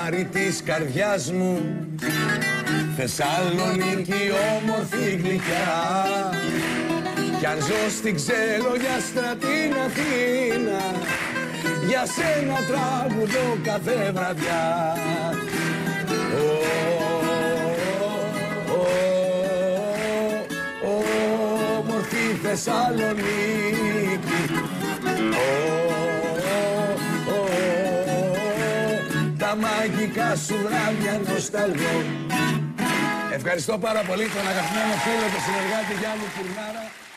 Μάρη της καρδιάς μου, Θεσσαλονίκη όμορφη γλυκιά. Κι αν ζω στην Ξελογιάστρα την Αθήνα, για σένα τραγουδώ κάθε βραδιά. Όμορφη Θεσσαλονίκη, τα μαγικά σου βράδια νοσταλγώ. Ευχαριστώ πάρα πολύ τον αγαπημένο φίλο και συνεργάτη Γιάννη Κουρνάρα.